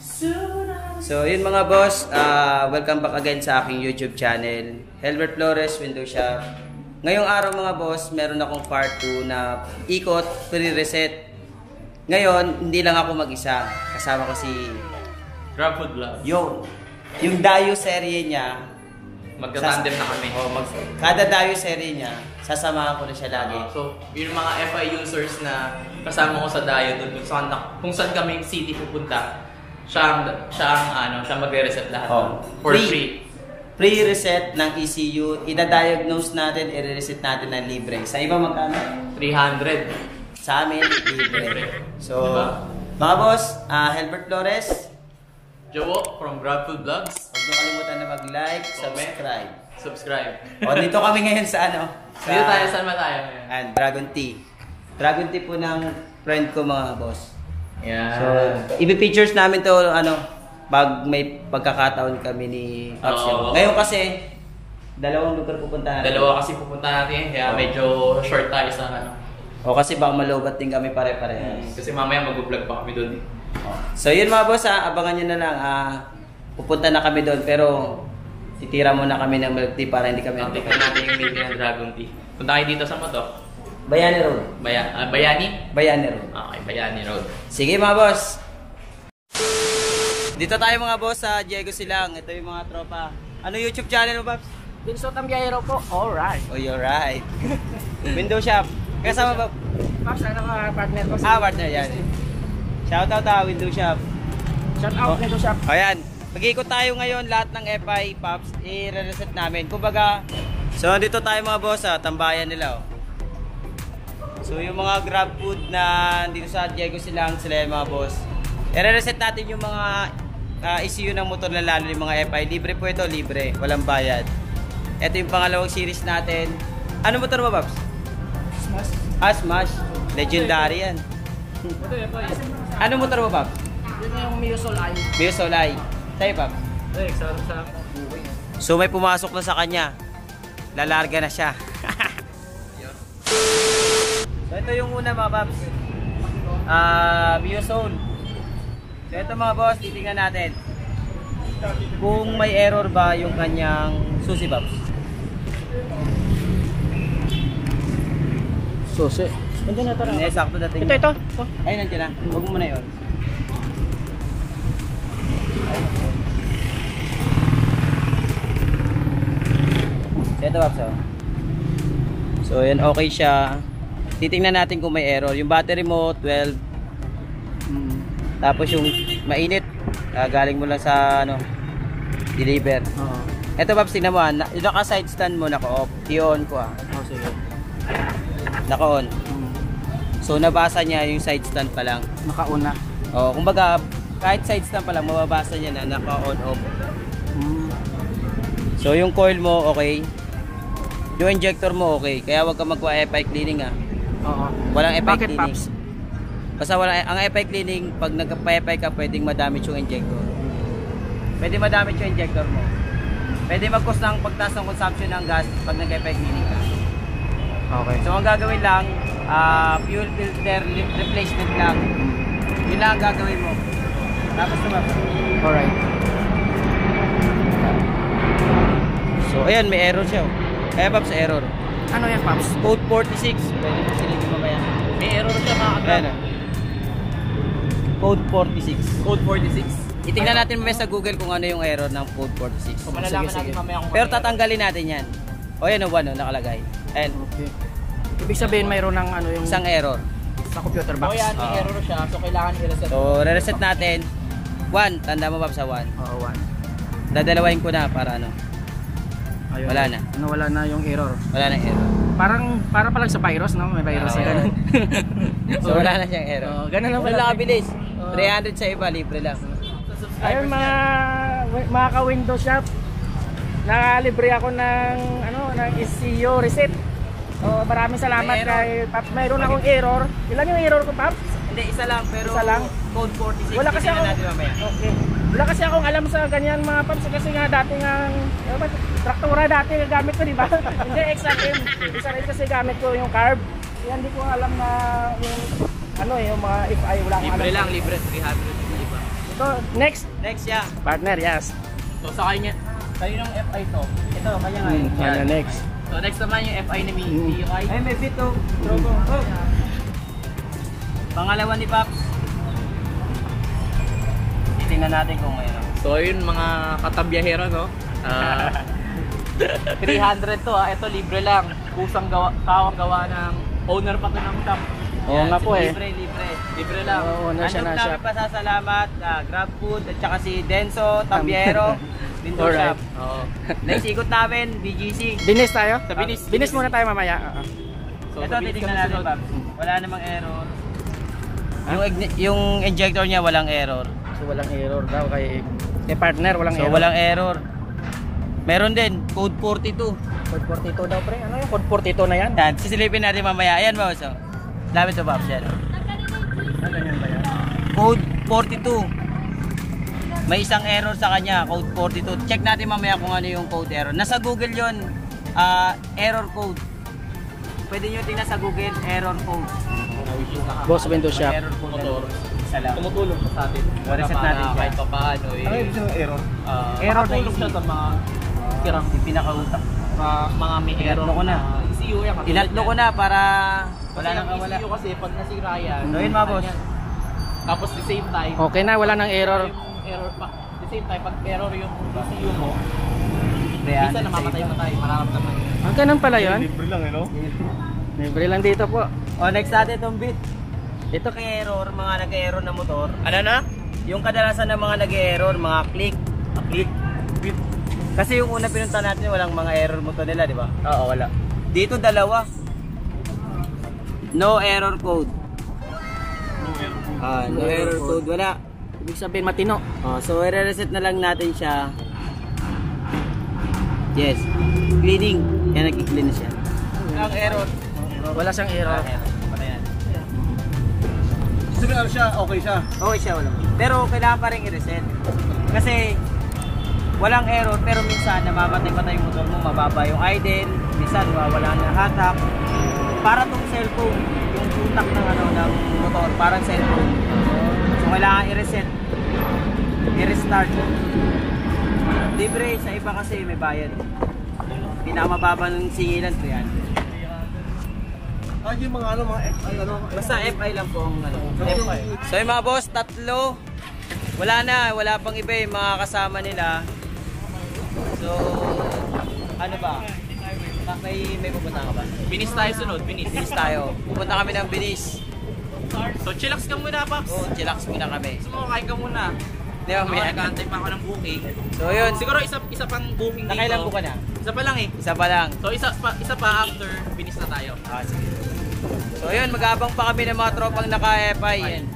So yun mga boss, welcome back again sa aking YouTube channel, Helbert Flores Window Shop. Ngayong araw mga boss, meron akong part 2 na ikot, pre-reset. Ngayon, hindi lang ako mag-isa, kasama ko si GrabFood Vlog. Yung Dayo serye niya, Magka-tandem na kami. Kada Dayo serye niya, sasamahan ko na siya lagi. So, yung mga FI users na kasama ko sa Dayo doon, kung saan kami city pupunta, siya ang magre-reset lahat for free. Pre-reset ng ECU, ida-diagnose natin, i-reset natin ng libre. Sa iba magkano? 300. Sa amin, libre. So, mga boss, Helbert Flores, Jowo from GrabFood Vlogs. huwag niyo kalimutan na mag-like, Subscribe. O, dito kami ngayon sa Dito tayo, saan ba tayo ngayon? And Dragon Tea. Dragon Tea po ng friend ko mga boss. Yeah. So, i-features namin to pag may pagkakataon kami ni Pops. Ngayon kasi, dalawang lugar pupunta natin. Dalawa kasi pupunta natin, kaya medyo short tayo sa O kasi baka malobat din kami pare-parehas. Kasi mamaya mag-vlog pa kami doon. So yun mga boss, abangan nyo na lang. Pupunta na kami doon pero titira muna kami ng milk tea para hindi kami Tingnan natin yung menu ng Dragon Tea. Punta kayo dito sa to? Bayani Road. Bayani? Bayani Road. Okay, Bayani Road. Sige mga boss. Dito tayo mga boss sa Diego Silang. Ito yung mga tropa. Ano YouTube channel mo, Paps? Vincent Tambiayero po. Alright. Oh, you're right. Window shop. Kasama ba? Paps, ano mga partner ko? Partner yan. Shoutout window shop. Shout out Window Shop. Ayan. Mag-ikot tayo ngayon lahat ng FI, Paps. I-reset namin. Kumbaga, so dito tayo mga boss tambayan nila. So yung mga grab food na dito sa Diego Silang, sila yung mga boss. I-reset natin yung mga ECU ng motor na lalo yung mga FI. Libre po ito, libre. Walang bayad. Ito yung pangalawang series natin. Ano motor mo, Paps? Smash. Smash. Legendary yan. Ito yung boys. Ano motor mo, Paps? Yun yung Mio Solay. Mio Solay. Sa'yo, Paps? Sa So may pumasok na sa kanya. Lalarga na siya. So ito yung una mga Paps. Mio Soul. So ito mga boss, titingnan natin kung may error ba yung kanyang susi, Paps. Susi. Nandiyan na tara. Hindi, sakto dating. Ito. Ay, nandiyan na. Huwag mo muna yun. Ito, Paps. So yan, okay siya. Titingnan natin kung may error. Yung battery mo 12. Tapos yung mainit, galing mo lang sa deliver. Ito, Paps, tingnan mo yung naka-side stand mo naka-off. I-on ko Sige. Naka-on. So nabasa niya yung side stand pa lang. Nakauna. Kumbaga kahit side stand pa lang mababasa niya na naka-on off. So yung coil mo okay. Yung injector mo okay. Kaya wag ka magwa-FI cleaning Walang FI Bakit, cleaning. Paps? Basta ang FI cleaning, pag nagpa-FI ka, pwedeng madamage yung injector. Pwede madamage yung injector mo. Pwede mag-cause ng pagtaas ng consumption ng gas pag nag-FI cleaning ka. Okay. So ang gagawin lang, fuel filter replacement lang. Yun lang ang gagawin mo. Tapos naman. Alright. So ayan, may error siya. Kaya Paps, error. Ano yan, Paps? Code 46. Pwede mo silipin mo kaya. May error siya mga Ayan Code 46. Code 46. Itingnan natin mamaya sa Google kung ano yung error ng code 46. So malalaman natin mamaya kung Pero tatanggalin natin yan. O yan, nakalagay. Ayan. Okay. Ibig sabihin mayroon ng yung Isang error. sa computer box. yan, may error siya. So kailangan i-reset. So re-reset natin. 1, tanda mo Paps sa 1. Oo, 1. Dadalawain ko na para Ayun. Wala na. Wala na yung error. Wala nang error. Para pa lang sa virus, no? May virus na ganun. So wala na siyang error. Ganun lang Wala pala. kabilis. 300 sa iba, libre lang. Ayun mga ka-window shop. Nakalibre ako ng ng ECU reset. Maraming salamat kay Paps. Mayroon akong error. Ilan yung error ko, Paps? Hindi, isa lang pero Isa lang? code 46. Wala kasi Tingnan ako. natin mamaya. Okay. Wala kasi akong alam sa ganyan mga Paps kasi nga dati nga traktora dati gamit ko, di ba? Hindi XRM. XRM kasi gamit ko yung carb. Kaya hindi ko alam na yung yung mga FI wala akong alam. Libre lang, libre 300. Ito, next. Next siya. Partner, yes. So sa kanya, kaninong FI to? Ito, kanya nga yun. Kanya next. So next naman yung FI ni MIUI. Ay, may fit to. Trobo. Oh. Pangalawa ni Pops. Titingnan natin kung mayroon. So yun mga katabyahero, no? 300 to ito libre lang. Kusang kawang gawa ng owner pa to ng shop. Oo nga po eh. Libre. Libre lang. Oo, owner siya na namin shop. pasasalamat Grab Food at saka si Denso Tambiero Window Alright. Shop. Oo. Next ikot namin, BGC. Binis tayo? Sa binis. Binis muna tayo mamaya. So, Ito, sa binis titignan kami natin, sunod. Pops. Wala namang error. Yung injector niya walang error. So walang error daw kay partner, walang So error. walang error. Meron din, code 42. Code 42 daw pre. Ano yung code 42 na yan? Yan, sisilipin natin mamaya. Ayan, Pops. Oh. Lapit to, Pops. Yan. Ganyan ba yan? Code 42. May isang error sa kanya, code 42. Check natin mamaya kung ano yung code error. Nasa Google yon, error code. Pwede nyo tingnan sa Google, error code. Boss Window Shop. Error code. Motor. Isa lang. Tumutulong pa sa atin. Reset natin siya. Kahit pa paano eh. Ano yung error? Error na Makatulong easy. siya sa mga sirang Yung pinakautak. mga may error Inatlo ko na. ECU yan. katulad Inatlo ko yan. na para Wala nang wala. ECU kasi pag nasira yan. So yun mga boss. Tapos the same time. Okay na, wala nang error. Yung error pa. The same time pag error yung ECU mo, Ayan. minsan namamatay-matay, mararamdaman. Ang ganun pala yun? Libre lang eh, no? Libre lang dito po. O, next natin itong bit. Ito kay error, mga nag-error na motor. Ano na? Yung kadalasan ng mga nag-error, mga click. Bit. Kasi yung una pinunta natin, walang mga error motor nila, di ba? Oo, wala. Dito dalawa. No error code. No error code, wala. Ibig sabihin matino. So i-reset na lang natin siya. Yes. Cleaning. Yan, nag-clean na siya. Ang error. Wala siyang error. Patayan. Sabi ano siya, okay siya. Okay siya, wala. Pero kailangan pa rin i-reset. Kasi walang error, pero minsan namamatay-patay yung motor mo, mababa yung idle, minsan wala na hatak. Para tong cellphone, yung tutak ng ng motor, parang cellphone. So kailangan i-reset. I-restart. Libre, sa iba kasi may bayad. Pinakamababa ng singilan, 300. Yung mga Basta FI lang po ang FI. So yung mga boss, tatlo. Wala pang iba yung mga kasama nila. So, ano ba? May pupunta ka ba? Binis tayo sunod, binis. Binis tayo. Pupunta kami ng Binis. So chillax ka muna, Paps. Oo, chillax muna kami. Gusto mo, kain ka muna. Di ba, may Nag-aantay pa ako ng booking. So yun, Siguro isa pang booking dito. nakailan po ka na? Isa pa lang eh. Isa pa lang. So isa pa after binis na tayo. Sige. So yun, mag-aabang pa kami ng mga tropang naka-FI. Yan.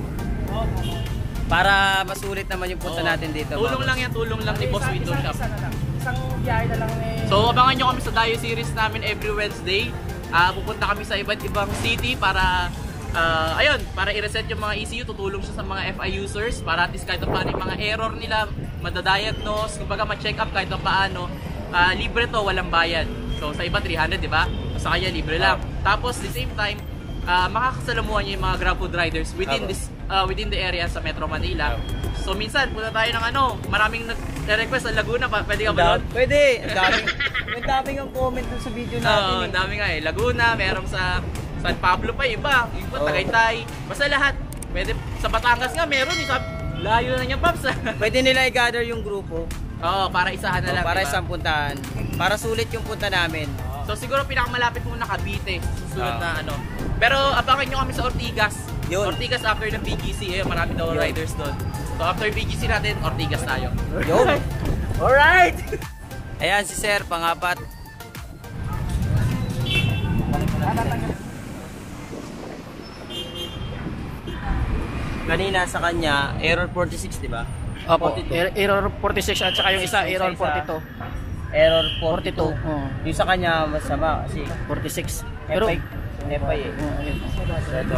Para masulit naman yung punta natin dito. Tulong lang yan, tulong lang ni Boss Window Shop. Isang biyahe na lang ni... So abangan nyo kami sa Dayo series namin every Wednesday. Pupunta kami sa iba't ibang city para ayun, para i-reset yung mga ECU, tutulong siya sa mga FI users para at least kahit paano yung mga error nila madadiagnose, kumbaga ma-check up kahit paano. Libre to, walang bayad. So sa iba 300, di ba? Sa kanya libre lang. Tapos the same time, makakasalamuhan niyo yung mga Grab food riders within the area sa Metro Manila. So minsan punta tayo ng maraming nag-request sa Laguna, pwede ka ba doon? Pwede. Ang daming ang comment dun sa video natin. Oo, dami nga eh. Laguna, merong sa San Pablo pa iba, yung pa Tagaytay. Basta lahat. Pwede sa Batangas nga meron, layo na niya, Paps. Pwede nila i-gather yung grupo. Oo, para isahan na lang. Para diba? isang puntahan. Para sulit yung punta namin. So siguro pinakamalapit muna Cavite, susunod na Pero abangan nyo kami sa Ortigas. Yun. Ortigas after ng BGC, marami daw riders doon. So after BGC natin, Ortigas tayo. Yun. Alright! Ayan si Sir, pangapat. Kanina sa kanya, error 46, di ba? Opo, 42. error 46 at saka yung isa, error 42. Error 42. 42. Oo. Yung sa kanya, masama kasi 46. Pero, FI eh. ayun. Ito.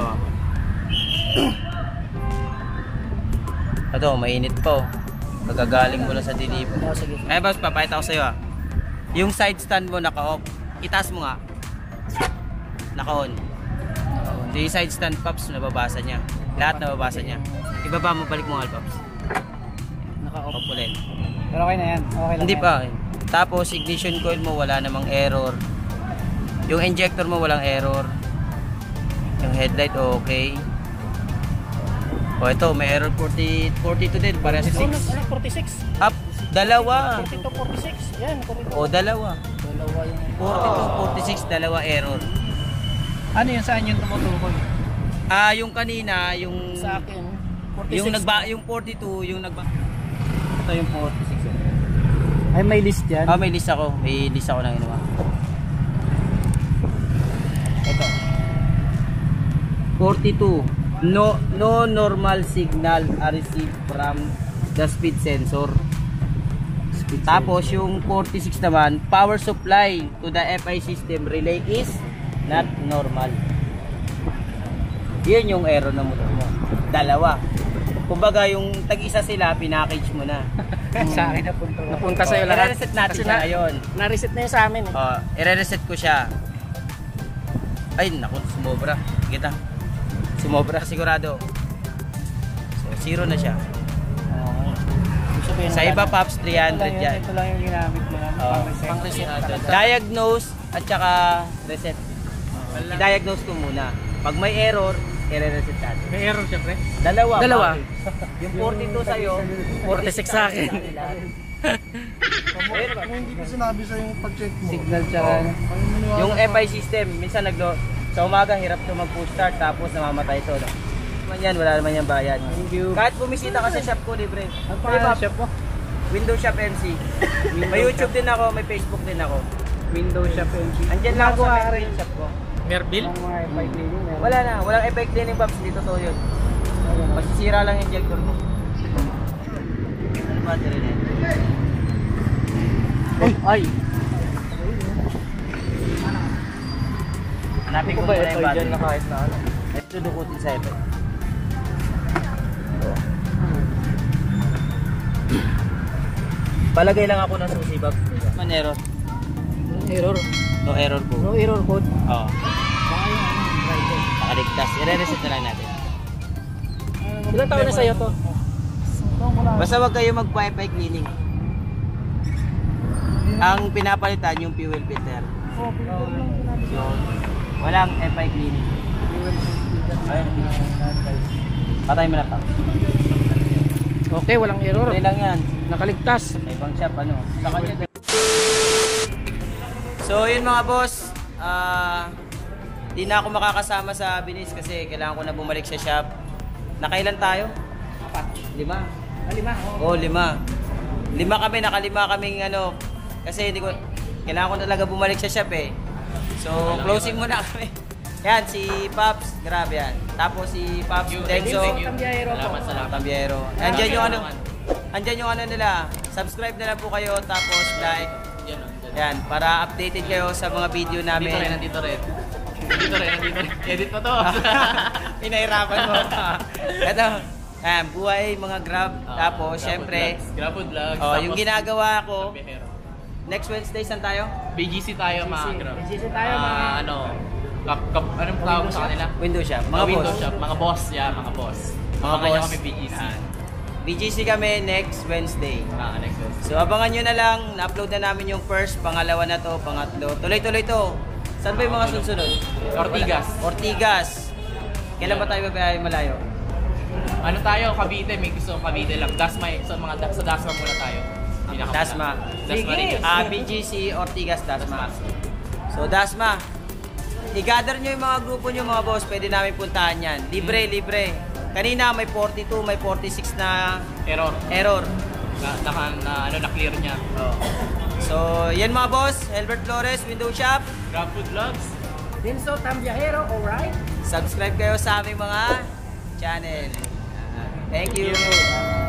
Ito, mainit po. Magagaling mo lang sa dilibo. Sige. Eh, boss, papayita ko sa'yo Yung side stand mo naka-off. Itaas mo nga. Naka-on. So, yung side stand, Pops, nababasa niya. Lahat nababasa niya. Ibaba mo, balik mo nga, Pops. Component. Pero okay na yan. Okay lang Hindi yan. pa. Tapos ignition coil mo wala namang error. Yung injector mo walang error. Yung headlight okay. O ito, may error 42 din, parehas 6. 46. Up, dalawa. 42, 46. Yan, 42. O dalawa. Dalawa yung... 42, 46, dalawa error. Ano yun? Saan yung tumutukoy? Yung kanina, yung Sa akin, 46. yung 42, yung ito yung 46. Ay, may list yan. May list ako. May list ako ng inuwa. Ito. 42. No normal signal are received from the speed sensor. Tapos yung 46 naman, power supply to the FI system relay is not normal. Yun yung error ng motor mo. Dalawa. Kumbaga yung tag-isa sila, pinackage mo na. Sa akin napunta sa'yo lahat. I-reset natin siya ngayon. Na-reset na yun sa amin. I-reset ko siya. Ay, naku, sumobra. Kita. Sumobra sigurado. So, 0 na siya. Sa iba, Pops, 300 yan. Ito lang yung ginamit mo lang. Pang-reset. Diagnose at saka reset. I-diagnose ko muna. Pag may error, i-reset natin. May error syempre. Dalawa. Dalawa. Yung 42 sa'yo, 46 sa akin. Hindi ko sinabi sa yung pag-check mo. Signal tsaka. Yung FI system, minsan sa umaga, hirap ito mag-push start, tapos namamatay ito. No? Wala naman yan bayad. Thank you. Kahit bumisita ka sa shop ko, libre. Ang pangalan shop mo? Window Shop MC. May YouTube din ako, may Facebook din ako. Window shop NG. Andyan lang ako sa Nagawa main shop ko. Merbil? Ang mga FI cleaning. Wala na, walang FI cleaning, Pops, dito to yun. Masisira lang yung injector mo. Ano ba, Tirene? Ay! Hanapin ko ba muna ito yung battery. dyan na kahit na ano? Ito dukutin sa FI. Palagay lang ako ng susi, Pops. Man error. Error. No error po. No error code. Oo. Baka yung ano, driver. Nakaligtas. I-reset na lang natin. Ilang taon na sa'yo to? Basta wag kayo magpa-FI cleaning. Ang pinapalitan yung fuel filter. Yun. Walang FI cleaning. Ayun. Patay mo na pa. Okay, walang error. Okay lang yan. Nakaligtas. May ibang shop ano. Sa kanya. So yun mga boss. Di na ako makakasama sa Binis kasi kailangan ko na bumalik sa shop. Nakailan tayo? 4. 5. 5. Oo, 5. 5 kami, nakalima kaming ano. Kasi hindi ko, kailangan ko talaga bumalik sa shop eh. So, closing muna kami. Yan, si Pops, grabe yan. Tapos si Pops Denso. Salamat. Tambiero. Andyan yung ano, andyan yung ano nila. Subscribe na lang po kayo, tapos like. Yan, para updated kayo sa mga video namin. Nandito rin. Edit mo to. Pinahirapan mo. Ito, buhay mga Grab. Tapos, syempre, Grab food vlogs. yung ginagawa ko, next Wednesday, saan tayo? BGC tayo mga Grab. BGC tayo, mga... Anong tawag mo sa kanila? Window shop. Mga Window boss. shop. Mga boss. Yeah, mga boss. Mga Kanya boss. kami BGC. BGC kami next Wednesday. Next Wednesday. So, abangan nyo na lang. Na-upload na namin yung first, pangalawa na to, pangatlo. Tuloy-tuloy to. Saan ba yung mga susunod? Ortigas. Ortigas. Kailan ba tayo babayay malayo? Ano tayo? Cavite. May gusto Cavite lang. Dasma. Sa Dasma muna tayo. Dasma. Dasma rin. BGC, Ortigas, Dasma. So, Dasma. I-gather nyo yung mga grupo nyo mga boss. Pwede namin puntahan yan. Libre. Kanina may 42, may 46 na error. Na-clear niya. So, yan mga boss. Helbert Flores, Window Shop. Grab food vlogs. Denso Tambiahero, alright? Subscribe kayo sa aming mga channel. Thank you.